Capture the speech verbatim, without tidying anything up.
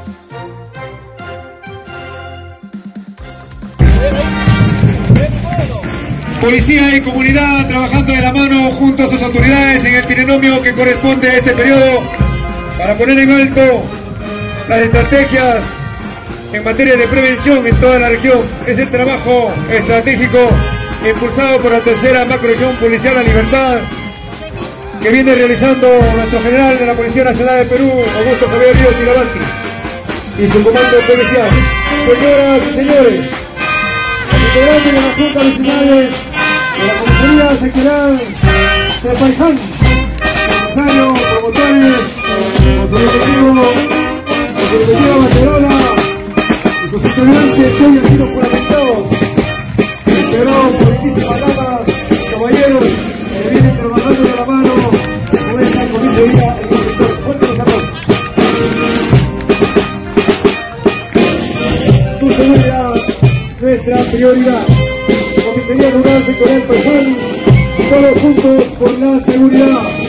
Policía y comunidad trabajando de la mano junto a sus autoridades en el trinomio que corresponde a este periodo para poner en alto las estrategias en materia de prevención en toda la región. Es el trabajo estratégico impulsado por la tercera macroregión policial La Libertad que viene realizando nuestro general de la Policía Nacional de Perú, Augusto Javier Ríos Tirabanti, y su comando policial. Señoras y señores, los integrantes de las juntas vecinales de la Comisaría Seccional de Paiján, empresarios, promotores, con su respectivo, con su respectiva banderola y sus estudiantes que hoy han sido juramentados, integrados por distintas damas y caballeros que vienen trabajando de la mano con esta comisaría en el sector. Fuerte los aplausos. Tu seguridad, nuestra prioridad. Comisaría Rural Sectorial Paiján, todos juntos por la seguridad.